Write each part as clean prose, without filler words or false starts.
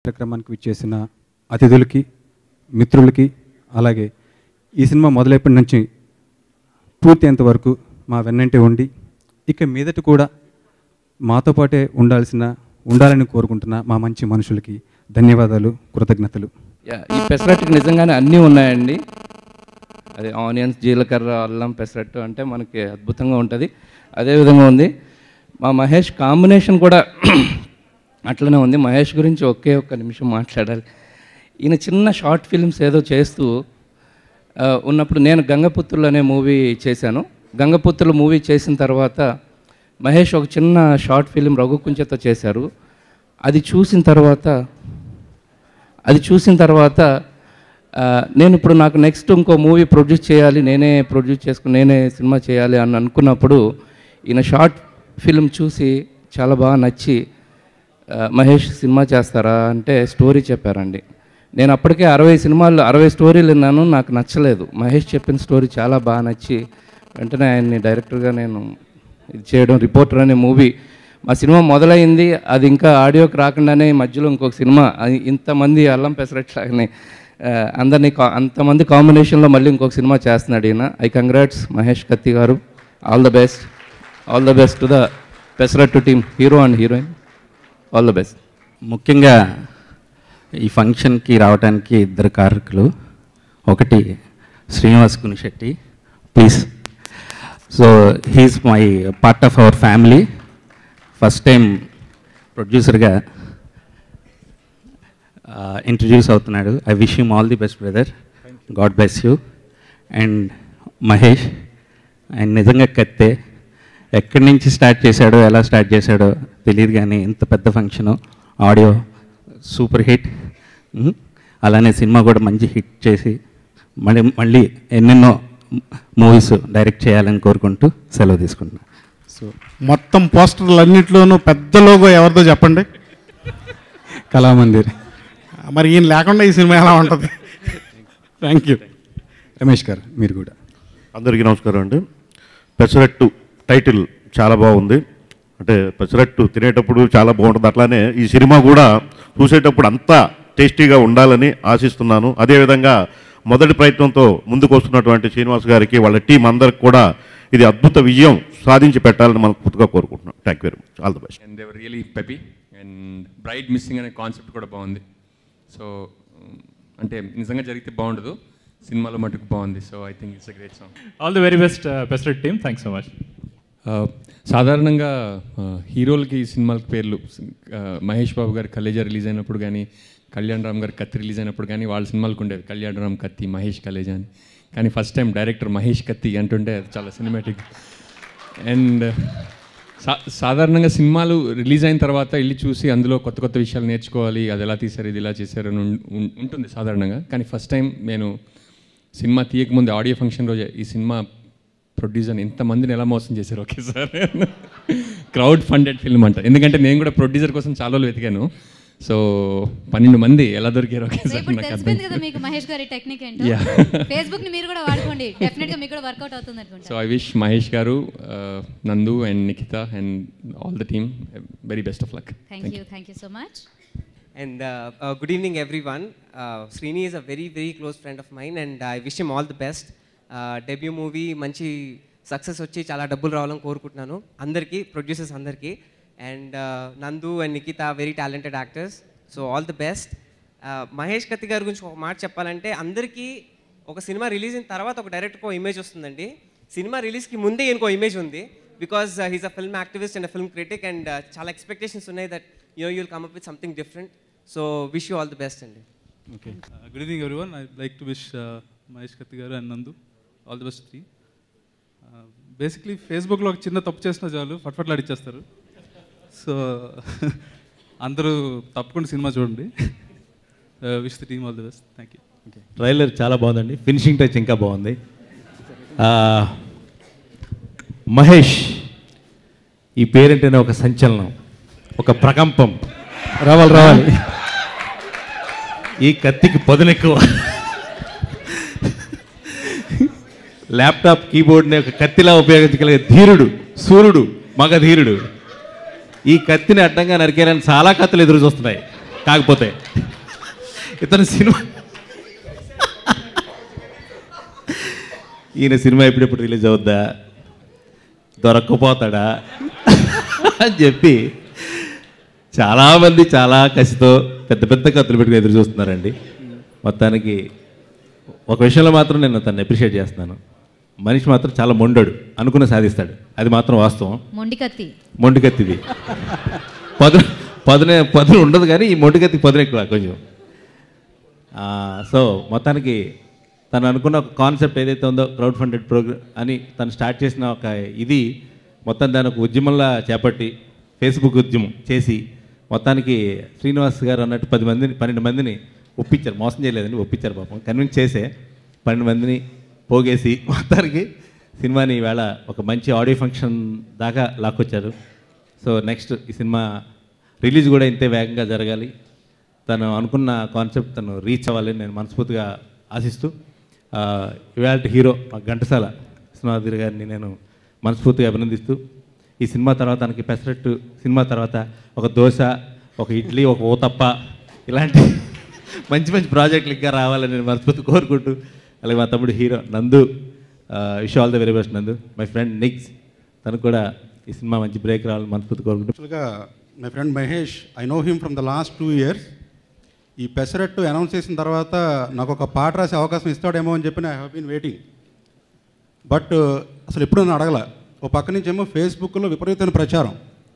కార్యక్రమానికి విచ్చేసిన అతిథులకి, మిత్రులకి, అలాగే ఈ సినిమా మొదలైనప్పటి నుంచి పూర్తయ్యేంత వరకు మా వెన్నంటే ఉండి ఇక మీదట కూడా మాతో పాటే ఉండాలని కోరుకుంటున్న మా మంచి మనుషులకి ధన్యవాదాలు, కృతజ్ఞతలు. ఈ పెసరట్టుకి నిజంగానే అన్నీ ఉన్నాయండి. అదే ఆనియన్స్, జీలకర్ర, అల్లం, పెసరట్టు అంటే మనకి అద్భుతంగా ఉంటుంది. అదేవిధంగా ఉంది మా మహేష్ కాంబినేషన్ కూడా అట్లనే ఉంది. మహేష్ గురించి ఒకే ఒక్క నిమిషం మాట్లాడాలి. ఈయన చిన్న షార్ట్ ఫిల్మ్స్ ఏదో చేస్తూ ఉన్నప్పుడు నేను గంగపుత్రులు అనే మూవీ చేశాను. గంగపుత్రులు మూవీ చేసిన తర్వాత మహేష్ ఒక చిన్న షార్ట్ ఫిలిం రఘుకుంచెతో చేశారు. అది చూసిన తర్వాత నేను ఇప్పుడు నాకు నెక్స్ట్ ఇంకో మూవీ ప్రొడ్యూస్ చేయాలి, నేనే ప్రొడ్యూస్ చేసుకుని నేనే సినిమా చేయాలి అని అనుకున్నప్పుడు ఈయన షార్ట్ ఫిలిం చూసి చాలా బాగా నచ్చి మహేష్ సినిమా చేస్తారా అంటే స్టోరీ చెప్పారండి. నేను అప్పటికే 60 స్టోరీలు విన్నాను, నాకు నచ్చలేదు. మహేష్ చెప్పిన స్టోరీ చాలా బాగా నచ్చి వెంటనే ఆయన్ని డైరెక్టర్గా నేను ఇది చేయడం. రిపోర్టర్ అనే మూవీ మా సినిమా మొదలైంది, అది ఇంకా ఆడియోకి రాకుండానే మధ్యలో ఇంకొక సినిమా, ఇంతమంది అల్లం పెసరట్లాగానే అంతమంది కాంబినేషన్లో మళ్ళీ ఇంకొక సినిమా చేస్తున్నాడు ఈయన. ఐ కంగ్రాట్స్ మహేష్ కత్తి గారు. All the best to the Pesarattu team, hero and heroine. All the best. ముఖ్యంగా ఈ ఫంక్షన్కి రావడానికి 2 కారకులు. ఒకటి Srinivas Gunisetti, please. So he's my part of our family. First time ప్రొడ్యూసర్గా ఇంట్రడ్యూస్ అవుతున్నాడు. I wish him all the best brother, God bless you. And Mahesh ఆయన నిజంగా కత్తే. ఎక్కడి నుంచి స్టార్ట్ చేశాడో, ఎలా స్టార్ట్ చేశాడో తెలియదు, కానీ ఇంత పెద్ద ఫంక్షను, ఆడియో సూపర్ హిట్. అలానే సినిమా కూడా మంచి హిట్ చేసి మళ్ళీ ఎన్నెన్నో మూవీస్ డైరెక్ట్ చేయాలని కోరుకుంటూ సెలవు తీసుకుంటున్నాను. సో మొత్తం పోస్టర్లు అన్నింటిలోనూ పెద్ద లోగో ఎవరిదో చెప్పండి? కళామందిర్. మరి ఈయన లేకుండా ఈ సినిమా ఎలా ఉంటుంది? Thank you. రమేష్ గారు మీరు కూడా. అందరికీ నమస్కారం అండి. పెసరట్టు టైటిల్ చాలా బాగుంది. అంటే పెసరట్టు తినేటప్పుడు చాలా బాగుంటుంది, అట్లానే ఈ సినిమా కూడా చూసేటప్పుడు అంతా టేస్టీగా ఉండాలని ఆశిస్తున్నాను. అదేవిధంగా మొదటి ప్రయత్నంతో ముందుకు వస్తున్నటువంటి శ్రీనివాస్ గారికి, వాళ్ళ టీం అందరికి కూడా ఇది అద్భుత విజయం సాధించి పెట్టాలని మనం పూర్తిగా కోరుకుంటున్నాం. Thank you very much. All the best. And they were really peppy and bright missing అనే కాన్సెప్ట్ కూడా బాగుంది. సో అంటే నిజంగా జరిగితే బాగుండదు, సినిమాలో మటుకు బాగుంది. So I think it's a great song. All the very best Pesarattu team. Thanks so much. సాధారణంగా హీరోలకి సినిమాలకి పేర్లు మహేష్ బాబు గారి కలేజా రిలీజ్ అయినప్పుడు కానీ, కళ్యాణ్ రామ్ గారి కత్తి రిలీజ్ అయినప్పుడు కానీ వాళ్ళ సినిమాలకు ఉండేవి కళ్యాణ్ రామ్ కత్తి, మహేష్ కలేజా అని. కానీ ఫస్ట్ టైం డైరెక్టర్ మహేష్ కత్తి అంటుంటే అది చాలా సినిమాటిక్. అండ్ సాధారణంగా సినిమాలు రిలీజ్ అయిన తర్వాత వెళ్ళి చూసి అందులో కొత్త కొత్త విషయాలు నేర్చుకోవాలి, అది ఎలా తీశారు, ఇది ఇలా చేశారు అని ఉంటుంది సాధారణంగా. కానీ ఫస్ట్ టైం నేను సినిమా తీయకముందు ఆడియో ఫంక్షన్ రోజే ఈ సినిమా ప్రొడ్యూసర్ని ఎంతమందిని ఎలా మోసం చేశారు ఒకేసారి. క్రౌడ్ ఫండెడ్ ఫిల్మ్ అంట, ఎందుకంటే నేను కూడా ప్రొడ్యూసర్ కోసం చాలా రోజులు వెతికాను. సో 12 మంది ఎలా దొరికారు ఒకేసారి నాకు అర్థం. సో ఐ విష్ మహేష్ గారు, Nandu and Nikhita and all the team very best of luck. Thank you so much. And good evening everyone. Srini is a very close friend of mine and I wish him all the best. Debut movie మంచి success వచ్చి చాలా డబ్బులు రావాలని కోరుకుంటున్నాను అందరికీ, producers అందరికీ. And Nandu and Nikhita very talented actors. So all the best. Mahesh Kathi గారి గురించి ఒక మాట చెప్పాలంటే, అందరికీ ఒక సినిమా రిలీజ్ అయిన తర్వాత ఒక డైరెక్టర్కి ఇమేజ్ వస్తుందండి. సినిమా రిలీజ్కి ముందే ఇంకో ఇమేజ్ ఉంది, because he's a film activist and a film critic and చాలా ఎక్స్పెక్టేషన్స్ ఉన్నాయి that you'll come up with something different. So wish you all the best అండి. Okay. Good evening everyone. I'd like to wish Mahesh Katti garu and Nandu all the best to you. Basically ఫేస్బుక్లో ఒక చిన్న తప్పు చేసినా చాలు ఫట్ఫట్లాడిచ్చేస్తారు. So అందరూ తప్పకుండా cinema చూడండి. Wish the team all the best. Thank you. Trailer చాలా బాగుందండి, ఫినిషింగ్ టచ్ ఇంకా బాగుంది. మహేష్ ఈ పేరంటేనే ఒక సంచలనం, ఒక ప్రకంపం. రావాలి ఈ కత్తికి పదునెక్కువ. ల్యాప్టాప్ కీబోర్డ్ని ఒక కత్తిలా ఉపయోగించగలిగే ధీరుడు, సూర్యుడు, మగ ధీరుడు. ఈ కత్తిని అడ్డంగా నరికేయాలని చాలా కత్తులు ఎదురు చూస్తున్నాయి, కాకపోతే ఇతను సినిమా ఈయన సినిమా ఎప్పుడెప్పుడు రిలీజ్ అవుద్దా, దొరక్కపోతాడా అని చెప్పి చాలామంది చాలా కసితో పెద్ద పెద్ద కత్తులు పెట్టుకుని ఎదురు చూస్తున్నారండి. మొత్తానికి ఒక విషయంలో మాత్రం నేను తను అప్రిషియేట్ చేస్తున్నాను. మనిషి మాత్రం చాలా మొండడు, అనుకున్న సాధిస్తాడు, అది మాత్రం వాస్తవం. మొండికత్తిది పదును ఉండదు, కానీ ఈ మొండికత్తి పదును ఎక్కువ కొంచెం. సో మొత్తానికి తను అనుకున్న ఒక కాన్సెప్ట్ ఏదైతే ఉందో క్రౌడ్ ఫండెడ్ ప్రోగ్రామ్ అని తను స్టార్ట్ చేసిన ఒక ఇది మొత్తం దాని ఒక ఉద్యమంలా చేపట్టి ఫేస్బుక్ ఉద్యమం చేసి మొత్తానికి శ్రీనివాస్ గారు అన్నట్టు 12 మందిని ఒప్పించారు. మోసం చేయలేదని ఒప్పించారు పాపం, కన్విన్స్ చేసే 12 మందిని పోగేసి మొత్తానికి సినిమాని ఈవేళ ఒక మంచి ఆడియో ఫంక్షన్ దాకా లాక్కొచ్చారు. సో నెక్స్ట్ ఈ సినిమా రిలీజ్ కూడా ఇంతే వేగంగా జరగాలి, తను అనుకున్న కాన్సెప్ట్ తను రీచ్ అవ్వాలని నేను మనస్ఫూర్తిగా ఆశిస్తూ ఇవాళ హీరో ఘంటసాల విశ్వనాథ్ గారిని నేను మనస్ఫూర్తిగా అభినందిస్తూ ఈ సినిమా తర్వాత తనకి పెసరట్టు సినిమా తర్వాత ఒక దోశ, ఒక ఇడ్లీ, ఒక ఊతప్ప ఇలాంటి మంచి మంచి ప్రాజెక్టులు ఇంకా రావాలని నేను మనస్ఫూర్తి కోరుకుంటూ, అలాగే మా తమ్ముడు hero Nandu, wish all the very best Nandu. My friend Nix, తను కూడా ఈ సినిమా మంచి బ్రేక్ రావాలని మనస్ఫూర్తి కోరుకుంటూ. యాక్చువల్గా my friend Mahesh, I know him from the last 2 years. ఈ పెసరట్టు అనౌన్స్ చేసిన తర్వాత నాకు ఒక పాట రాసే అవకాశం ఇస్తాడేమో అని చెప్పి I have been waiting. But అసలు ఎప్పుడు నన్ను అడగల. ఓ పక్క నుంచి ఏమో ఫేస్బుక్లో విపరీతమైన ప్రచారం,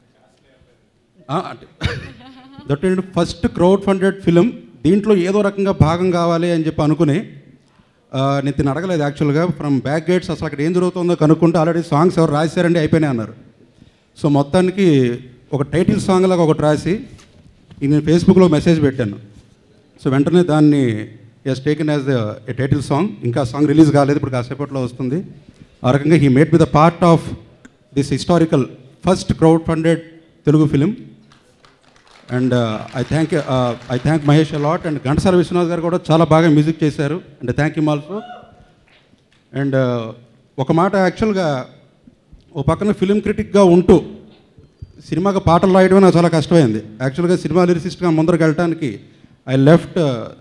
that and first crowd funded film, దీంట్లో ఏదో రకంగా భాగం కావాలి అని చెప్పి అనుకుని నేను తిని అడగలేదు యాక్చువల్గా. ఫ్రమ్ బ్యాక్ గేట్స్ అసలు అక్కడ ఏం జరుగుతుందో కనుక్కుంటే ఆల్రెడీ సాంగ్స్ ఎవరు రాశారండి అయిపోయినాయి అన్నారు. సో మొత్తానికి ఒక టైటిల్ సాంగ్ లాగా ఒకటి రాసి నేను ఫేస్బుక్లో మెసేజ్ పెట్టాను. సో వెంటనే దాన్ని is taken as a title song. ఇంకా సాంగ్ రిలీజ్ కాలేదు, ఇప్పుడు కాసేపట్లో వస్తుంది. ఆ రకంగా he made be the part of this historical first crowd funded Telugu film. And I thank Mahesh a lot. And Ghantasala Viswanath garu కూడా చాలా బాగా మ్యూజిక్ చేశారు, and thank you also. And ఒక మాట, యాక్చువల్గా ఓ పక్కన ఫిలిం క్రిటిక్గా ఉంటూ సినిమాకి పాటలు రాయడమే నాకు చాలా కష్టమైంది. యాక్చువల్గా సినిమా లిరిసిస్ట్గా ముందరకు వెళ్ళడానికి I left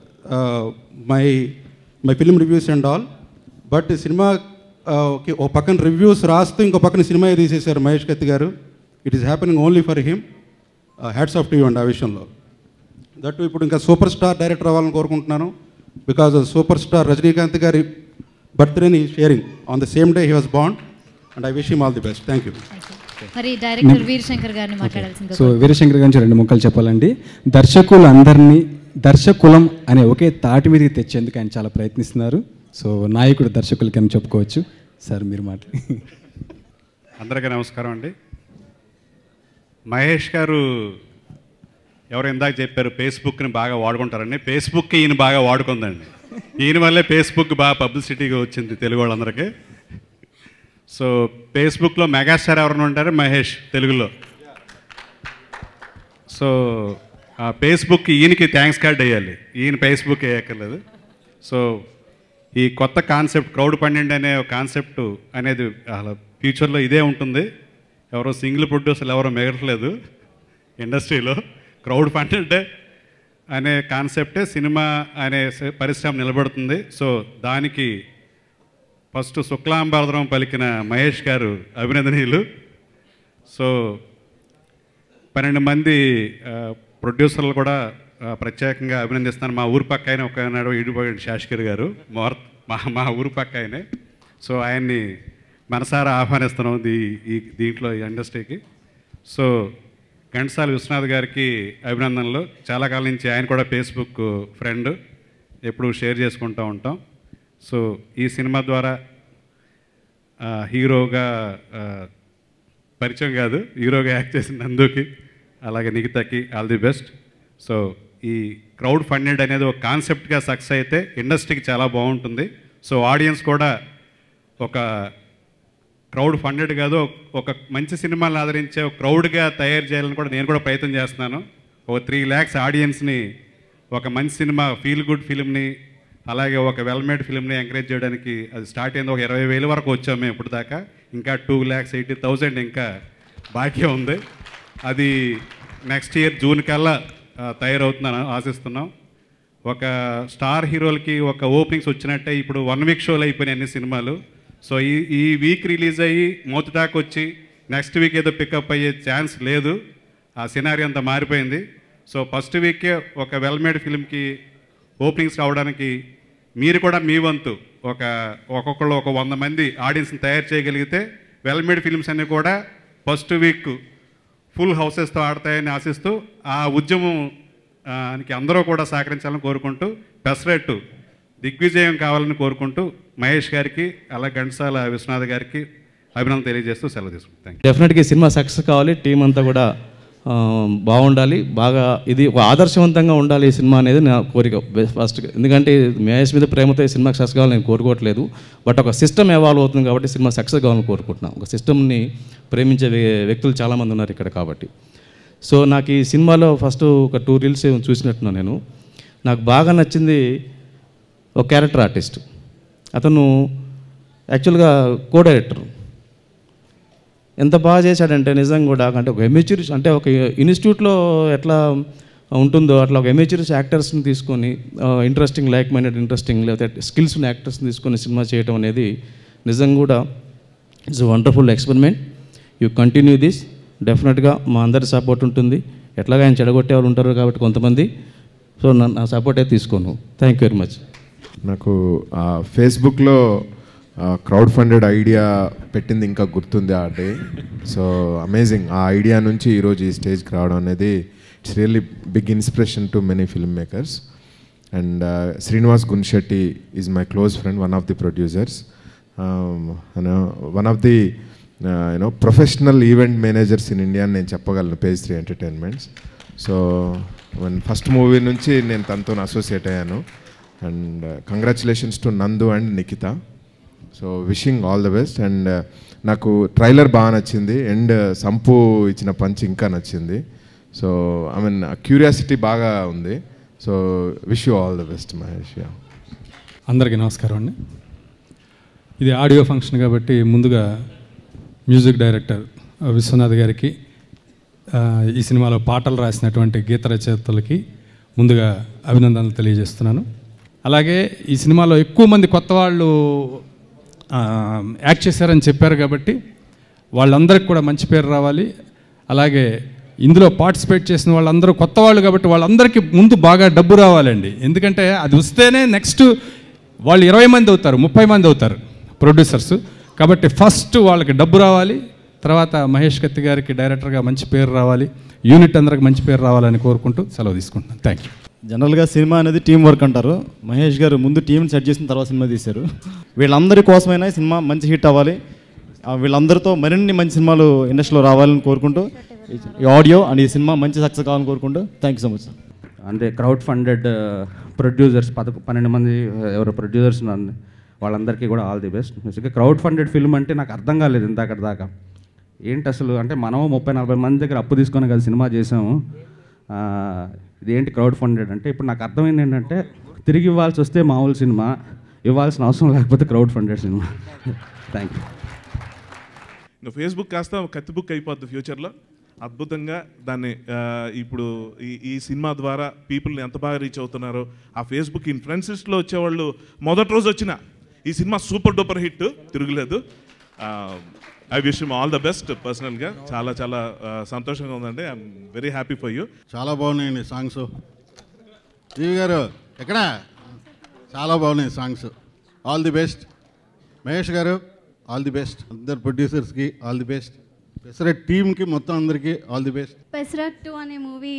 my film reviews and all. But cinema ఓ పక్కన రివ్యూస్ రాస్తూ ఇంకో పక్కన సినిమా తీసేశారు Mahesh Kathi garu. It is happening only for him. Hats off to you అండి ఆ విషయంలో. దట్ ఇప్పుడు ఇంకా సూపర్ స్టార్ డైరెక్టర్ అవ్వాలని కోరుకుంటున్నాను. బికాజ్ సూపర్ స్టార్ రజనీకాంత్ గారి బర్త్డేని sharing on the same day he was born, and I wish him all the best. Thank you. మరి డైరెక్టర్ వీరశంకర్ గారిని మాట్లాడాల్సింది. సో వీరశంకర్ గారి నుంచి 2 ముక్కలు చెప్పాలండి. దర్శకులందరినీ దర్శకులం అనే ఒకే తాటి మీదకి తెచ్చేందుకు ఆయన చాలా ప్రయత్నిస్తున్నారు. సో నాయకుడు దర్శకులకి అని చెప్పుకోవచ్చు. సార్ మీరు మాట్లాడి. అందరికీ నమస్కారం అండి. మహేష్ గారు ఎవరు ఇందాక చెప్పారు ఫేస్బుక్ని బాగా వాడుకుంటారండి. ఫేస్బుక్ ఈయన బాగా వాడుకుందండి. ఈయన వల్లే ఫేస్బుక్ బాగా పబ్లిసిటీగా వచ్చింది తెలుగు వాళ్ళందరికీ. సో ఫేస్బుక్లో మెగాస్టార్ ఎవరైనా ఉంటారు, మహేష్ తెలుగులో. సో ఆ ఫేస్బుక్ ఈయనకి థ్యాంక్స్ కార్డ్ వేయాలి, ఈయన ఫేస్బుక్ వేయక్కర్లేదు. సో ఈ కొత్త కాన్సెప్ట్ క్రౌడ్ ఫండింగ్ అనే కాన్సెప్ట్ అనేది అసలు ఫ్యూచర్లో ఇదే ఉంటుంది. ఎవరో సింగిల్ ప్రొడ్యూసర్లు ఎవరో మిగలట్లేదు ఇండస్ట్రీలో. క్రౌడ్ ఫండెడ్ అనే కాన్సెప్టే సినిమా అనే పరిశ్రమ నిలబడుతుంది. సో దానికి ఫస్ట్ శుక్లాంబరదనం పలికిన మహేష్ గారు అభినందనీయులు. సో 12 మంది ప్రొడ్యూసర్లు కూడా ప్రత్యేకంగా అభినందిస్తాను. మా ఊరు పక్క ఆయన ఒకనాడు ఇడిపోయాడు శాస్కర్ గారు, మా ఊరు పక్క ఆయనే. సో ఆయన్ని మనసారా ఆహ్వానిస్తున్నాం దీంట్లో ఈ ఇండస్ట్రీకి. సో ఘంటసాల విశ్వనాథ్ గారికి అభినందనలు. చాలా కాలం నుంచి ఆయన కూడా ఫేస్బుక్ ఫ్రెండ్, ఎప్పుడు షేర్ చేసుకుంటూ ఉంటాం. సో ఈ సినిమా ద్వారా హీరోగా పరిచయం కాదు, హీరోగా యాక్ట్ చేసిన నందుకి అలాగే నిఖితకి ఆల్ ది బెస్ట్. సో ఈ క్రౌడ్ ఫండెడ్ అనేది ఒక కాన్సెప్ట్గా సక్సెస్ అయితే ఇండస్ట్రీకి చాలా బాగుంటుంది. సో ఆడియన్స్ కూడా ఒక క్రౌడ్ ఫండెడ్ కాదు, ఒక మంచి సినిమాలను ఆదరించే ఒక క్రౌడ్గా తయారు చేయాలని కూడా నేను కూడా ప్రయత్నం చేస్తున్నాను. ఒక 3 lakhs ఆడియన్స్ని ఒక మంచి సినిమా ఫీల్ గుడ్ ఫిల్మ్ని అలాగే ఒక వెల్ మేడ్ ఫిల్మ్ని ఎంకరేజ్ చేయడానికి అది స్టార్ట్ అయింది. ఒక 20,000 వరకు వచ్చాము మేము ఇప్పుడు దాకా. ఇంకా 2,80,000 ఇంకా బాకీ ఉంది. అది నెక్స్ట్ ఇయర్ జూన్ కల్లా తయారవుతుందని ఆశిస్తున్నాం. ఒక స్టార్ హీరోలకి ఒక ఓపెనింగ్స్ వచ్చినట్టే ఇప్పుడు 1 వీక్ షోలు అయిపోయినాయి అన్ని సినిమాలు. సో ఈ వీక్ రిలీజ్ అయ్యి మౌత్ టాక్ వచ్చి నెక్స్ట్ వీక్ ఏదో పికప్ అయ్యే ఛాన్స్ లేదు. ఆ సినారీ అంతా మారిపోయింది. సో ఫస్ట్ వీకే ఒక వెల్ మేడ్ ఫిల్మ్కి ఓపెనింగ్స్ కావడానికి మీరు కూడా మీ వంతు ఒక్కొక్కళ్ళు ఒక 100 మంది ఆడియన్స్ని తయారు చేయగలిగితే వెల్ మేడ్ ఫిల్మ్స్ అన్నీ కూడా ఫస్ట్ వీక్ ఫుల్ హౌసెస్తో ఆడతాయని ఆశిస్తూ ఆ ఉద్యమానికి అందరూ కూడా సహకరించాలని కోరుకుంటూ పెసరెట్టు దిగ్విజయం కావాలని కోరుకుంటూ మహేష్ గారికి అలాగే ఘంటసాల విశ్వనాథ్ గారికి అభినందన తెలియజేస్తూ సెలవు తీసుకుంటాం. Thank you. డెఫినెట్గా సినిమా సక్సెస్ కావాలి, టీం అంతా కూడా బాగుండాలి, బాగా ఇది ఒక ఆదర్శవంతంగా ఉండాలి ఈ సినిమా అనేది నా కోరిక ఫస్ట్గా. ఎందుకంటే మహేష్ మీద ప్రేమతో ఈ సినిమా సక్సెస్ కావాలని నేను కోరుకోవట్లేదు, బట్ ఒక సిస్టమ్ ఎవాల్వ్ అవుతుంది కాబట్టి సినిమా సక్సెస్ కావాలని కోరుకుంటున్నాను. ఒక సిస్టమ్ని ప్రేమించే వ్యక్తులు చాలామంది ఉన్నారు ఇక్కడ కాబట్టి. సో నాకు ఈ సినిమాలో ఫస్ట్ ఒక 2 రీల్స్ చూసినట్టున్నా నేను. నాకు బాగా నచ్చింది ఒక క్యారెక్టర్ ఆర్టిస్ట్, అతను యాక్చువల్గా కో డైరెక్టర్. ఎంత బాగా చేశాడంటే నిజంగా కూడా, అంటే ఒక ఎమేచ్యూరిస్ అంటే ఒక ఇన్స్టిట్యూట్లో ఎట్లా ఉంటుందో అట్లా ఒక ఎమేచ్యూరిస్ యాక్టర్స్ని తీసుకొని ఇంట్రెస్టింగ్ లైక్ మైండెడ్ ఇంట్రెస్టింగ్ లేకపోతే స్కిల్స్ ఉన్న యాక్టర్స్ని తీసుకొని సినిమా చేయడం అనేది నిజంగా కూడా it's wonderful experiment. You continue this, డెఫినెట్గా మా అందరి సపోర్ట్ ఉంటుంది. ఎట్లాగా ఆయన చెడగొట్టే వాళ్ళు ఉంటారు కాబట్టి కొంతమంది, సో నా సపోర్ట్ అయితే తీసుకోను. Thank you very much. నాకు ఫేస్బుక్లో క్రౌడ్ ఫండెడ్ ఐడియా పెట్టింది ఇంకా గుర్తుంది ఆ డే. సో అమేజింగ్, ఆ ఐడియా నుంచి ఈరోజు ఈ స్టేజ్కి రావడం అనేది it's really big inspiration to many film makers. And Srinivas Gunshetti is my close friend, one of the producers, one of the professional event managers in India అని నేను చెప్పగలను, page 3 entertainments. So first movie నుంచి నేను తనతో అసోసియేట్ అయ్యాను. And congratulations to Nandu and Nikhita. So wishing all the best. And నాకు trailer బాగా నచ్చింది, అండ్ సంపు ఇచ్చిన పంచ్ ఇంకా నచ్చింది. సో ఐ మీన్ క్యూరియాసిటీ బాగా ఉంది. So wish you all the best Mahesh. అందరికీ నమస్కారం అండి. ఇది ఆడియో ఫంక్షన్ కాబట్టి ముందుగా మ్యూజిక్ డైరెక్టర్ విశ్వనాథ్ గారికి, ఈ సినిమాలో పాటలు రాసినటువంటి గీత రచయితలకి ముందుగా అభినందనలు తెలియజేస్తున్నాను. అలాగే ఈ సినిమాలో ఎక్కువ మంది కొత్త వాళ్ళు యాక్ట్ చేశారని చెప్పారు కాబట్టి వాళ్ళందరికీ కూడా మంచి పేరు రావాలి. అలాగే ఇందులో పార్టిసిపేట్ చేసిన వాళ్ళందరూ కొత్త వాళ్ళు కాబట్టి వాళ్ళందరికీ ముందు బాగా డబ్బు రావాలండి. ఎందుకంటే అది వస్తేనే నెక్స్ట్ వాళ్ళు 20 మంది అవుతారు, 30 మంది అవుతారు ప్రొడ్యూసర్స్. కాబట్టి ఫస్ట్ వాళ్ళకి డబ్బు రావాలి, తర్వాత మహేష్ కత్తి గారికి డైరెక్టర్గా మంచి పేరు రావాలి, యూనిట్ అందరికి మంచి పేరు రావాలని కోరుకుంటూ సెలవు తీసుకుంటున్నాను. Thank you. జనరల్గా సినిమా అనేది టీం వర్క్ అంటారు. మహేష్ గారు ముందు టీంని సెట్ చేసిన తర్వాత సినిమా తీశారు. వీళ్ళందరి కోసమైనా సినిమా మంచి హిట్ అవ్వాలి, వీళ్ళందరితో మరిన్ని మంచి సినిమాలు ఇండస్ట్రీలో రావాలని కోరుకుంటూ ఈ ఆడియో అండ్ ఈ సినిమా మంచి సక్సెస్ కావాలని కోరుకుంటూ థ్యాంక్ యూ సో మచ్. అంటే క్రౌడ్ ఫండెడ్ ప్రొడ్యూసర్స్ 12 మంది ఎవరు ప్రొడ్యూసర్స్ వాళ్ళందరికీ కూడా ఆల్ ది బెస్ట్. బేసిక్గా క్రౌడ్ ఫండెడ్ ఫిల్మ్ అంటే నాకు అర్థం కాలేదు ఇంతకటి దాకా. ఏంటి అసలు అంటే మనం 30-40 మంది దగ్గర అప్పు తీసుకొని కదా సినిమా చేసాము, ఇదేంటి క్రౌడ్ ఫండెడ్ అంటే. ఇప్పుడు నాకు అర్థమైంది ఏంటంటే తిరిగి ఇవ్వాల్సి వస్తే మామూలు సినిమా, ఇవ్వాల్సిన అవసరం లేకపోతే crowd funded cinema. Thank you. ఇంకా ఫేస్బుక్ కాస్త కత్తి బుక్ అయిపోద్ది ఫ్యూచర్లో. అద్భుతంగా దాన్ని ఇప్పుడు ఈ సినిమా ద్వారా పీపుల్ని ఎంత బాగా రీచ్ అవుతున్నారో, ఆ ఫేస్బుక్ ఇన్ఫ్లుయెన్సెస్లో వచ్చేవాళ్ళు మొదటి రోజు వచ్చిన ఈ సినిమా సూపర్ డూపర్ హిట్, తిరుగులేదు. I wish you all the best. పర్సనల్గా చాలా చాలా సంతోషంగా ఉందండి. I'm very happy for you. చాలా బాగున్నాయండి సాంగ్స్. జీవి గారు ఎక్కడ చాలా బాగున్నాయి songs. All the best Mahesh garu, all the best. అందరు ప్రొడ్యూసర్స్కి ఆల్ ది బెస్ట్. పెసరట్ టీమ్కి మొత్తం అందరికీ ఆల్ ది బెస్ట్. పెసరట్ 2 అనే మూవీ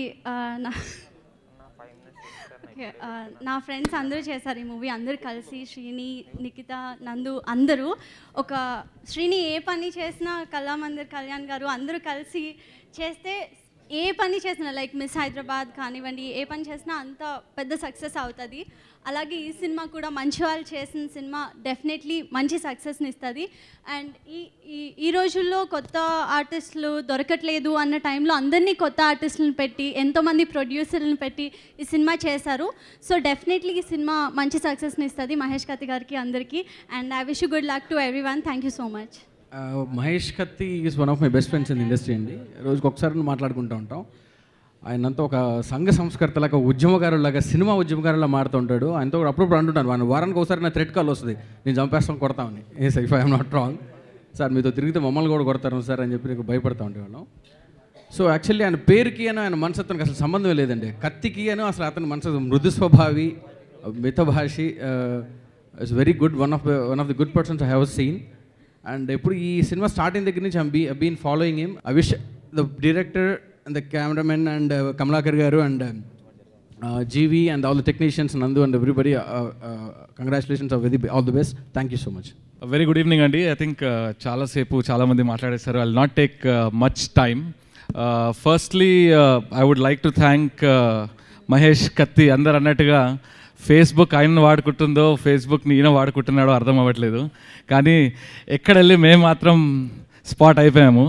నా ఫ్రెండ్స్ అందరూ చేశారు ఈ మూవీ, అందరూ కలిసి, శ్రీని, నిఖిత, నందు అందరూ. ఒక శ్రీని ఏ పని చేసినా, కళామందిర్ కళ్యాణ్ గారు అందరూ కలిసి చేస్తే ఏ పని చేసినా లైక్ మిస్ హైదరాబాద్ కానివ్వండి, ఏ పని చేసినా అంత పెద్ద సక్సెస్ అవుతుంది. అలాగే ఈ సినిమా కూడా మంచి వాళ్ళు చేసిన సినిమా డెఫినెట్లీ మంచి సక్సెస్ని ఇస్తుంది. అండ్ ఈ రోజుల్లో కొత్త ఆర్టిస్టులు దొరకట్లేదు అన్న టైంలో అందరినీ కొత్త ఆర్టిస్టులను పెట్టి, ఎంతోమంది ప్రొడ్యూసర్లను పెట్టి ఈ సినిమా చేశారు. సో డెఫినెట్లీ ఈ సినిమా మంచి సక్సెస్ని ఇస్తుంది మహేష్ కత్తి గారికి అందరికీ. And I wish you good luck to every one. Thank you so much. Mahesh Kathi is one of my best friends in industry అండి. రోజుకి ఒకసారి మాట్లాడుకుంటూ ఉంటాం. ఆయనంతా ఒక సంఘ సంస్కర్తలాగా ఉద్యమకారులాగా సినిమా ఉద్యమకారులా మారుతుంటాడు. ఆయనతో కూడా అప్పుడప్పుడు అంటుంటాను, వాడిని వారానికి ఒకసారి నా థ్రెట్ కాల్ వస్తుంది, నేను చంపేస్తాం కొడతామని. ఏ sir if I'm not wrong sir, మీతో తిరిగితే మమ్మల్ని కూడా కొడతారు సార్ అని చెప్పి నీకు భయపడతా ఉండేవాళ్ళం. సో యాక్చువల్లీ ఆయన పేరుకి అని ఆయన మనసత్వానికి అసలు సంబంధం లేదండి. కత్తికి అని అసలు అతని మనసు మృదు స్వభావి, మితభాషి, it's very good, one of the good persons I have seen. And ఎప్పుడు ఈ సినిమా స్టార్టింగ్ దగ్గర నుంచి I been following him. I wish the director and the cameraman and Kamalakar garu and GV and all the technicians, Nandu and everybody, congratulations, all the best. Thank you so much. Very good evening అండి. I think చాలాసేపు చాలామంది మాట్లాడేశారు. I will not take much time. Firstly I would like to thank Mahesh Kathi. అందరు అన్నట్టుగా Facebook ఆయనను వాడుకుంటుందో ఫేస్బుక్ని ఈయన వాడుకుంటున్నాడో అర్థం అవ్వట్లేదు, కానీ ఎక్కడెళ్ళి మేము మాత్రం స్పాట్ అయిపోయాము.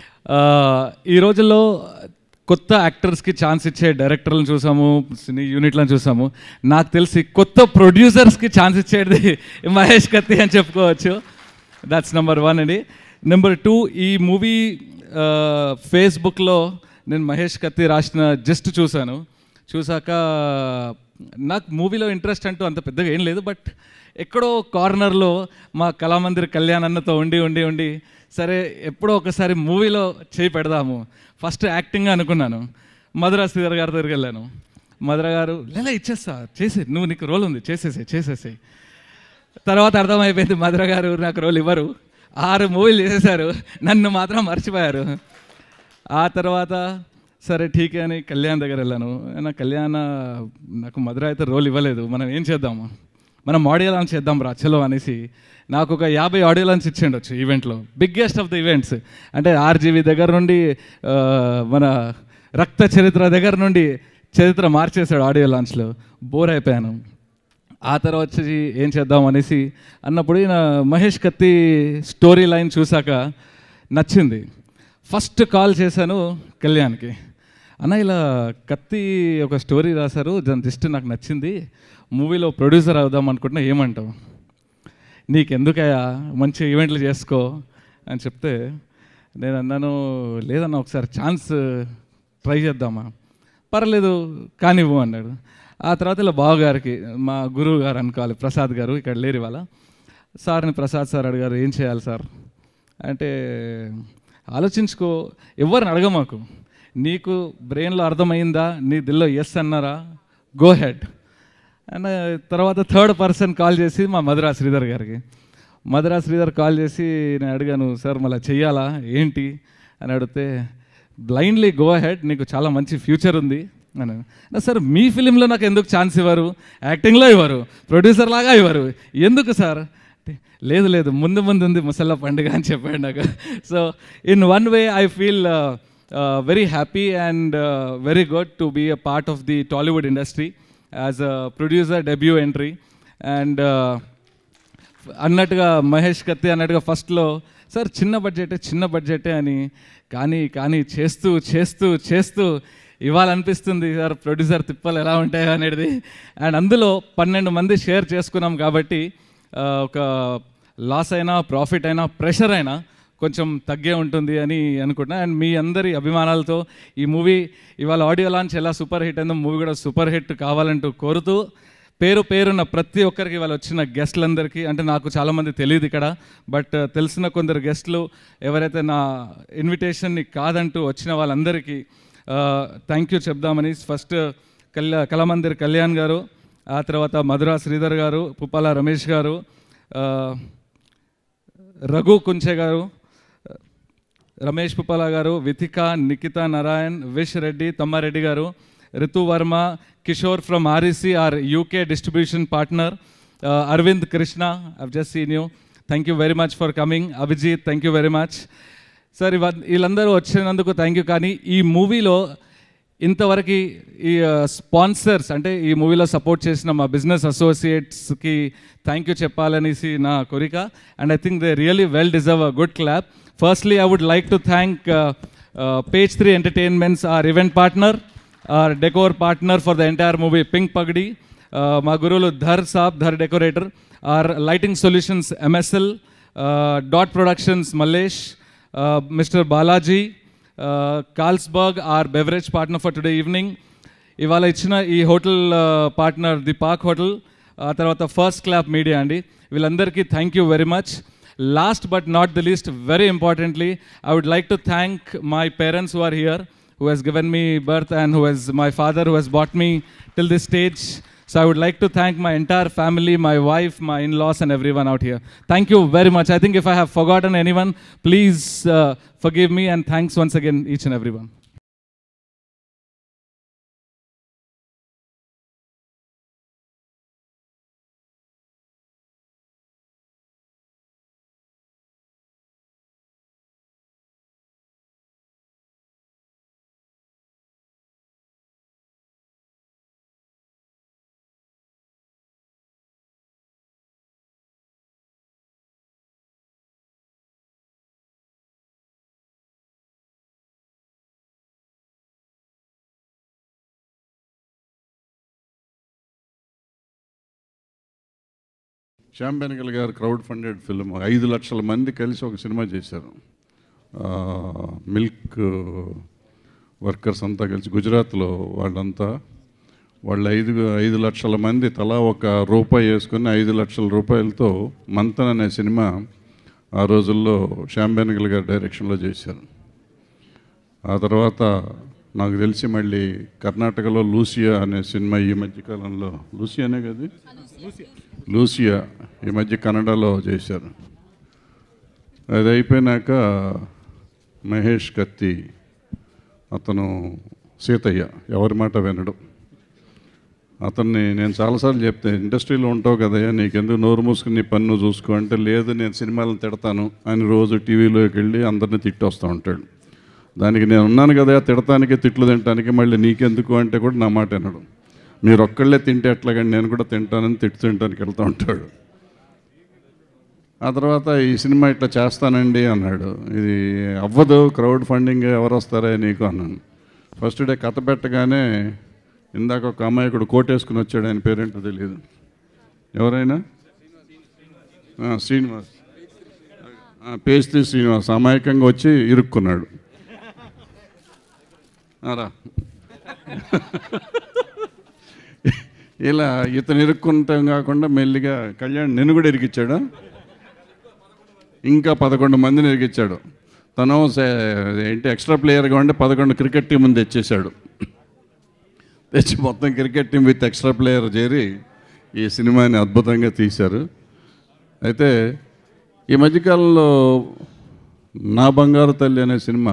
ఈ రోజుల్లో కొత్త యాక్టర్స్కి ఛాన్స్ ఇచ్చే డైరెక్టర్లను చూసాము, సినీ యూనిట్లను చూసాము. నాకు తెలిసి కొత్త ప్రొడ్యూసర్స్కి ఛాన్స్ ఇచ్చేది మహేష్ కత్తి అని చెప్పుకోవచ్చు. దాట్స్ నెంబర్ 1 అండి. నెంబర్ 2, ఈ మూవీ ఫేస్బుక్లో నేను మహేష్ కత్తి రాసిన జస్ట్ చూసాక నాకు మూవీలో ఇంట్రెస్ట్ అంటూ అంత పెద్దగా ఏం లేదు. బట్ ఎక్కడో కార్నర్లో మా కళామందిర్ కళ్యాణ్ అన్నతో ఉండి సరే ఎప్పుడో ఒకసారి మూవీలో చేయి పెడదాము. ఫస్ట్ యాక్టింగ్ అనుకున్నాను. మధురా శ్రీధర్ గారి దగ్గరికి వెళ్ళాను. మధురా గారు లేదా ఇచ్చేస్తా, చేసే, నువ్వు నీకు రోల్ ఉంది, చేసేసాయి. తర్వాత అర్థమైపోయింది మధురా గారు నాకు రోల్ ఇవ్వరు. 6 మూవీలు చేసేసారు, నన్ను మాత్రం మర్చిపోయారు. ఆ తర్వాత సరే ఠీకే అని కళ్యాణ్ దగ్గర వెళ్ళాను. నాకు మధుర అయితే రోల్ ఇవ్వలేదు, మనం ఏం చేద్దాము, మనం ఆడియో లాంచ్ చేద్దాం రా చలో అనేసి నాకు ఒక 50 ఆడియో లాంచ్ ఇచ్చిండొచ్చు ఈవెంట్లో. బిగ్గెస్ట్ ఆఫ్ ద ఈవెంట్స్ అంటే ఆర్జీవి దగ్గర నుండి మన రక్త చరిత్ర దగ్గర నుండి చరిత్ర మార్చేశాడు ఆడియో లాంచ్లో. బోర్ అయిపోయాను. ఆ తర్వాత వచ్చి ఏం చేద్దాం అనేసి అన్నప్పుడు ఈయన మహేష్ కత్తి స్టోరీ లైన్ చూశాక నచ్చింది. ఫస్ట్ కాల్ చేశాను కళ్యాణ్కి, అన్న ఇలా కత్తి ఒక స్టోరీ రాశారు, దాని జస్ట్ నాకు నచ్చింది, మూవీలో ప్రొడ్యూసర్ అవుదాం అనుకుంటున్నా, ఏమంటావు? నీకెందుకయ్యా, మంచి ఈవెంట్లు చేసుకో అని చెప్తే నేను అన్నాను, లేదన్నా ఒకసారి ఛాన్స్ ట్రై చేద్దామా, పర్లేదు కానివ్వు అన్నాడు. ఆ తర్వాత ఇలా బావగారికి, మా గురువు గారు అనుకోవాలి, ప్రసాద్ గారు ఇక్కడ లేరు ఇవాళ, సార్ని ప్రసాద్ సార్ అడిగారు ఏం చేయాలి సార్ అంటే, ఆలోచించుకో, ఎవరిని అడగమాకు, నీకు బ్రెయిన్లో అర్థమైందా, నీ దిల్లో ఎస్ అన్నారా, గో హెడ్ అండ్ తర్వాత థర్డ్ పర్సన్ కాల్ చేసి మా మధురా శ్రీధర్ గారికి, మధురా శ్రీధర్ కాల్ చేసి నేను అడిగాను, సార్ మళ్ళీ చెయ్యాలా ఏంటి అని అడిగితే, బ్లైండ్లీ గో హెడ్, నీకు చాలా మంచి ఫ్యూచర్ ఉంది అని. సార్ మీ ఫిలింలో నాకు ఎందుకు ఛాన్స్ ఇవ్వరు, యాక్టింగ్లో ఇవ్వరు, ప్రొడ్యూసర్ లాగా ఇవ్వరు, ఎందుకు సార్? లేదు ముందు ఉంది ముసళ్ళ పండుగ అని చెప్పాడు నాకు. So in one way I feel very happy and very good to be a part of the Tollywood industry as a producer debut entry. And అన్నట్టుగా మహేష్ కత్తి అన్నట్టుగా ఫస్ట్లో సార్ చిన్న బడ్జెటే అని, కానీ చేస్తూ ఇవ్వాలనిపిస్తుంది సార్ ప్రొడ్యూసర్ తిప్పలు ఎలా ఉంటాయో అనేది. అండ్ అందులో 12 మంది షేర్ చేసుకున్నాం కాబట్టి ఒక లాస్ అయినా ప్రాఫిట్ అయినా ప్రెషర్ అయినా కొంచెం తగ్గే ఉంటుంది అని అనుకుంటున్నా. అండ్ మీ అందరి అభిమానాలతో ఈ మూవీ ఇవాళ ఆడియో లాంచ్ ఎలా సూపర్ హిట్ అయిందో మూవీ కూడా సూపర్ హిట్ కావాలంటూ కోరుతూ, పేరున్న ప్రతి ఒక్కరికి ఇవాళ వచ్చిన గెస్టులందరికీ, అంటే నాకు చాలామంది తెలియదు ఇక్కడ, బట్ తెలిసిన కొందరు గెస్టులు ఎవరైతే నా ఇన్విటేషన్ని కాదంటూ వచ్చిన వాళ్ళందరికీ థ్యాంక్ యూ చెప్దామని, ఫస్ట్ కళామందిర్ కళ్యాణ్ గారు, ఆ తర్వాత మధురా శ్రీధర్ గారు, పుప్పాల రమేష్ గారు, రఘు కుంచె గారు, Ramesh Puppala garu, Vithika, Nikhita Narayan, Vish Reddy, Tammareddy garu, Ritu Varma, Kishore from REC are UK distribution partner, Aravind Krishna, I've just seen you, thank you very much for coming, Abhijit thank you very much sir. వీళ్ళందరూ వచ్చినందుకు థ్యాంక్ యూ. కానీ ఈ మూవీలో ఇంతవరకు ఈ స్పాన్సర్స్ అంటే ఈ మూవీలో సపోర్ట్ చేసిన మా బిజినెస్ అసోసియేట్స్కి థ్యాంక్ యూ చెప్పాలనేసి నా కోరిక. And I think they really well deserve a good clap. Firstly I would like to thank Page 3 Entertainments, our event partner, our decor partner for the entire movie, Pink Pagdi, మా గురువులు ధర్ సాబ్, Dhar decorator, our lighting solutions MSL, Dot Productions Malesh, Mr. Balaji, Carlsberg are beverage partner for today evening. ఇవాళ ఇచ్చిన ఈ hotel partner the park hotel, తర్వాత first clap media అండి, వీళ్ళందరికీ thank you very much. Last but not the least, very importantly, I would like to thank my parents who are here, who has given me birth, and my father who has brought me till this stage. So I would like to thank my entire family, my wife, my in-laws, and everyone out here. Thank you very much. I think if I have forgotten anyone, please forgive me, and thanks once again, each and everyone. Shyam Benegal garu crowd funded film 5 లక్షల మంది కలిసి ఒక cinema చేశారు. Milk workers అంతా కలిసి గుజరాత్లో వాళ్ళు 5 లక్షల మంది తలా ₹1 వేసుకొని 5 లక్షల రూపాయలతో మంతన్ అనే సినిమా ఆ రోజుల్లో శ్యామ్ బెనగల్ గారి డైరెక్షన్లో చేశారు. ఆ తర్వాత నాకు తెలిసి మళ్ళీ కర్ణాటకలో లూసియా అనే సినిమా ఈ మధ్యకాలంలో, లూసియానే కదా, లూసియా ఈ మధ్య కన్నడలో చేశారు. అది అయిపోయినాక మహేష్ కత్తి, అతను సీతయ్య, ఎవరి మాట వినడు. అతన్ని నేను చాలాసార్లు చెప్తే, ఇండస్ట్రీలో ఉంటావు కదయ్యా, నీకెందుకు నోరు మూసుకుని నీ పన్ను చూసుకో అంటే, లేదు నేను సినిమాలను తిడతాను అని రోజు టీవీలోకి వెళ్ళి అందరినీ తిట్టొస్తూ ఉంటాడు. దానికి నేను ఉన్నాను కదా తిడటానికి, తిట్లు తినటానికి, మళ్ళీ నీకెందుకు అంటే కూడా నా మాట వినడు. మీరు ఒక్కళ్ళే తింటే ఎట్లాగండి, నేను కూడా తింటానని తినటానికి వెళ్తూ ఉంటాడు. ఆ తర్వాత ఈ సినిమా ఇట్లా చేస్తానండి అన్నాడు. ఇది అవ్వదు, క్రౌడ్ ఫండింగ్ ఎవరు వస్తారా నీకు అన్నాను. ఫస్ట్ డే కథ పెట్టగానే ఇందాక ఒక అమాయకుడు కోటేసుకుని వచ్చాడు, ఆయన పేరేంటో తెలియదు, ఎవరైనా శ్రీనివాస్, పేస్తి శ్రీనివాస్ అమాయకంగా వచ్చి ఇరుక్కున్నాడు. రా ఇలా ఇతను ఇరుక్కుంటాం కాకుండా మెల్లిగా కళ్యాణ్ నిన్ను కూడా ఇరికిచ్చాడు, ఇంకా 11 మందిని ఇరికిచ్చాడు. తను ఏంటి ఎక్స్ట్రా ప్లేయర్గా ఉండి 11 క్రికెట్ టీంని తెచ్చేశాడు. తెచ్చి మొత్తం cricket team with extra player చేరి ఈ సినిమాని అద్భుతంగా తీశారు. అయితే ఈ మధ్యకాలంలో నా బంగారు తల్లి అనే సినిమా,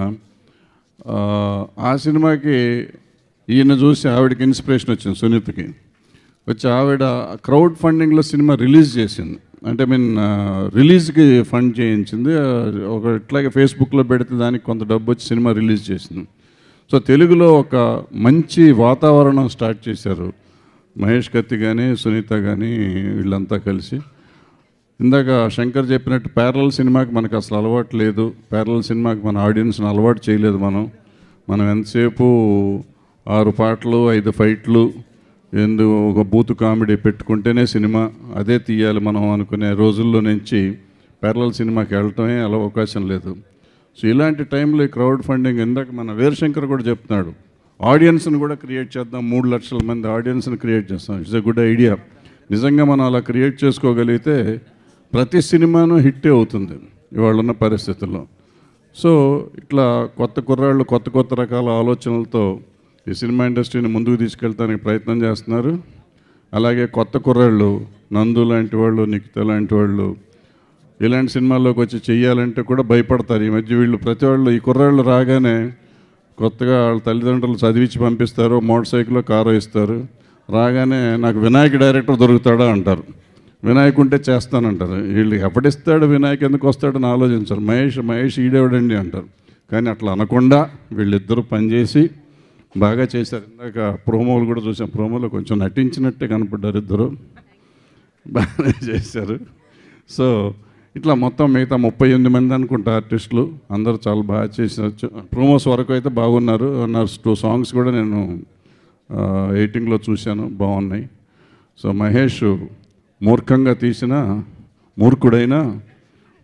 ఆ సినిమాకి ఈయన చూసి ఆవిడకి ఇన్స్పిరేషన్ వచ్చింది, సునీతకి వచ్చి ఆవిడ క్రౌడ్ ఫండింగ్లో సినిమా రిలీజ్ చేసింది. అంటే రిలీజ్కి ఫండ్ చేయించింది. ఇట్లాగే ఫేస్బుక్లో పెడితే దానికి కొంత డబ్బు వచ్చి సినిమా రిలీజ్ చేసింది. సో తెలుగులో ఒక మంచి వాతావరణం స్టార్ట్ చేశారు మహేష్ కత్తి కానీ సునీత కానీ వీళ్ళంతా కలిసి. ఇందాక శంకర్ చెప్పినట్టు ప్యారలల్ సినిమాకి మనకు అసలు అలవాటు లేదు, ప్యారలల్ సినిమాకి మన ఆడియన్స్ని అలవాటు చేయలేదు. మనం ఎంతసేపు 6 పాటలు 5 ఫైట్లు ఒక బూతు కామెడీ పెట్టుకుంటేనే సినిమా అదే తీయాలి మనం అనుకునే రోజుల్లో నుంచి ప్యారలల్ సినిమాకి వెళ్ళటమే అలా అవకాశం లేదు. సో ఇలాంటి టైంలో ఈ క్రౌడ్ ఫండింగ్, ఇందాక మన వీరశంకర్ కూడా చెప్తున్నాడు, ఆడియన్స్ని కూడా క్రియేట్ చేద్దాం, 3 లక్షల మంది ఆడియన్స్ని క్రియేట్ చేస్తాం. It's a good idea. నిజంగా మనం అలా క్రియేట్ చేసుకోగలిగితే ప్రతి సినిమాను హిట్టే అవుతుంది ఇవాళ ఉన్న పరిస్థితుల్లో. సో ఇట్లా కొత్త కుర్రాళ్ళు కొత్త రకాల ఆలోచనలతో ఈ సినిమా ఇండస్ట్రీని ముందుకు తీసుకెళ్ళడానికి ప్రయత్నం చేస్తున్నారు. అలాగే కొత్త కుర్రాళ్ళు, నందు లాంటి వాళ్ళు, నిఖిత లాంటి వాళ్ళు ఇలాంటి సినిమాల్లోకి వచ్చి చెయ్యాలంటే కూడా భయపడతారు. ఈ మధ్య వీళ్ళు ప్రతి వాళ్ళు, ఈ కుర్రాళ్ళు రాగానే కొత్తగా వాళ్ళ తల్లిదండ్రులు చదివించి పంపిస్తారు, మోటార్ సైకిల్లో కారు ఇస్తారు. రాగానే నాకు వినాయక్ డైరెక్టర్ దొరుకుతాడా అంటారు, వినాయక్ ఉంటే చేస్తానంటారు. వీళ్ళు ఎప్పటిస్తాడు వినాయక్ ఎందుకు వస్తాడని ఆలోచించారు. మహేష్ ఈడేవడండి అంటారు. కానీ అట్లా అనకుండా వీళ్ళిద్దరూ పనిచేసి బాగా చేశారు. ఇందాక ప్రోమోలు కూడా చూసాం, ప్రోమోలో కొంచెం నటించినట్టే కనపడ్డారు, ఇద్దరు బాగానే చేశారు. సో ఇట్లా మొత్తం మిగతా 38 మంది అనుకుంటా ఆర్టిస్టులు అందరూ చాలా బాగా చేసి ప్రోమోస్ వరకు అయితే బాగున్నారు. 2 సాంగ్స్ కూడా నేను ఎడిటింగ్లో చూశాను, బాగున్నాయి. సో మహేష్ మూర్ఖంగా తీసిన మూర్ఖుడైనా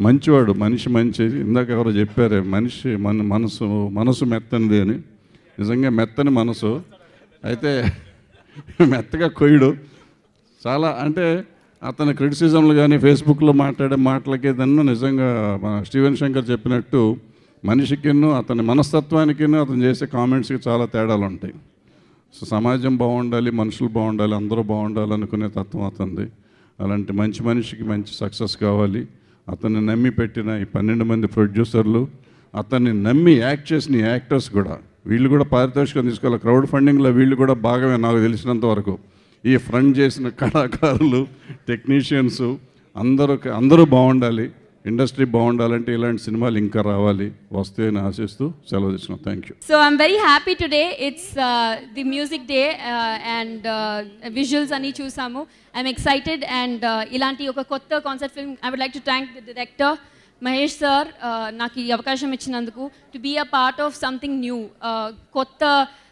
మంచివాడు, మనిషి మంచి. ఇందాక ఎవరో చెప్పారే మనిషి మనసు మెత్తనిది అని. నిజంగా మెత్తని మనసు. అయితే మెత్తగా కొయ్యడు. చాలా అంటే అతని క్రిటిసిజంలు కానీ ఫేస్బుక్లో మాట్లాడే మాటలకి దాన్ని నిజంగా మన స్టీవెన్ శంకర్ చెప్పినట్టు మనిషికిను అతని మనస్తత్వానికి అతను చేసే కామెంట్స్కి చాలా తేడాలు ఉంటాయి. సో సమాజం బాగుండాలి, మనుషులు బాగుండాలి, అందరూ బాగుండాలి అనుకునే తత్వం అతనిది. అలాంటి మంచి మనిషికి మంచి సక్సెస్ కావాలి. అతన్ని నమ్మి పెట్టిన ఈ 12 మంది ప్రొడ్యూసర్లు, అతన్ని నమ్మి యాక్ట్ చేసిన ఈ యాక్టర్స్ కూడా, వీళ్ళు కూడా పారితోషికం తీసుకోవాలి. క్రౌడ్ ఫండింగ్లో వీళ్ళు కూడా భాగమే నాకు తెలిసినంత వరకు. ఈ ఫ్రంట్ చేసిన కళాకారులు, టెక్నీషియన్స్ అందరూ బాగుండాలి. ఇండస్ట్రీ బాగుండాలంటే ఇలాంటి సినిమాలు ఇంకా రావాలి, వస్తే అని ఆశిస్తూ సెలవు తీసుకున్నాం. Thank you. So I'm very happy today. It's the music day and visuals ani chusamu. I'm excited and ilanti oka kotta concept film. I would like to thank the director Mahesh sir నాకు ఈ అవకాశం ఇచ్చినందుకు to be a part of something new. కొత్త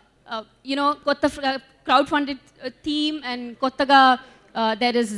కొత్త crowd funded theme and kottaga there is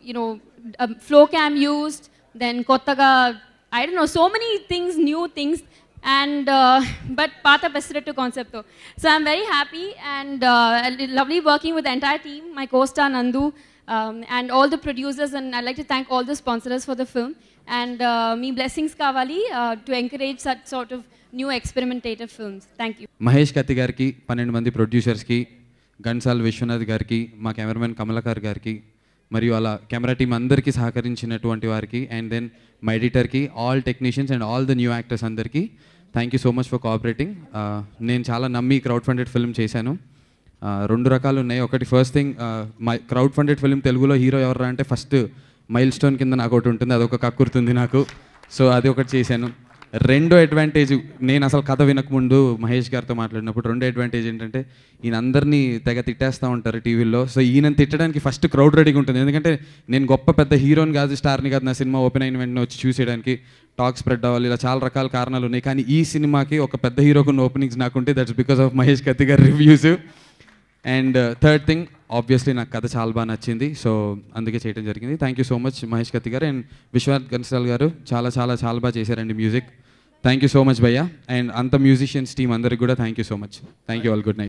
flow cam used. Then kottaga I don't know, so many things, new things, and but paata pesrettu concept tho. So I'm very happy and lovely working with the entire team, my co-star Nandu and all the producers, and I'd like to thank all the sponsors for the film, and me blessings kavali to encourage such sort of new experimentative films. Thank you. Mahesh Kathi గారికి, 12 మంది ప్రొడ్యూసర్స్కి, గన్సాల్ విశ్వనాథ్ గారికి, మా cameraman Kamalakar గారికి, మరియు అలా camera team అందరికీ సహకరించినటువంటి వారికి, అండ్ దెన్ మై ఎడిటర్కి, all technicians and all the new actors అందరికీ thank you so much for cooperating. నేను చాలా నమ్మి క్రౌడ్ ఫండెడ్ ఫిల్మ్ చేశాను. 2 రకాలు ఉన్నాయి. ఒకటి first thing, my crowd funded film తెలుగులో హీరో ఎవరు అంటే ఫస్ట్ మైల్ స్టోన్ కింద నాకు ఒకటి ఉంటుంది, అదొక కక్కుర్తుంది నాకు. సో అది ఒకటి చేశాను. రెండో అడ్వాంటేజ్, నేను అసలు కథ వినకముందు మహేష్ గారితో మాట్లాడినప్పుడు రెండో అడ్వాంటేజ్ ఏంటంటే ఈయన అందరినీ తెగ తిట్టేస్తూ ఉంటారు టీవీలో. సో ఈయన తిట్టడానికి ఫస్ట్ క్రౌడ్ రెడీగా ఉంటుంది. ఎందుకంటే నేను గొప్ప పెద్ద హీరోని కాదు, స్టార్ని కాదు, నా సినిమా ఓపెన్ అయిన వెంటనే వచ్చి చూసేయడానికి టాక్ స్ప్రెడ్ అవ్వాలి, ఇలా చాలా రకాల కారణాలు ఉన్నాయి. కానీ ఈ సినిమాకి ఒక పెద్ద హీరోకున్న ఓపెనింగ్స్ నాకుంటే that's because of Mahesh Kathi గారి reviews. And third thing, obviously నాకు కథ చాలా బాగా నచ్చింది, సో అందుకే చేయడం జరిగింది. Thank you so much Mahesh Kathi garu and Vishwanath గన్సాల్ గారు, చాలా చాలా చాలా బాగా చేశారండి music. Thank you so much భయ్యా. అండ్ అంత మ్యూజిషియన్స్ టీం అందరికి కూడా thank you so much. Thank you all. Good night.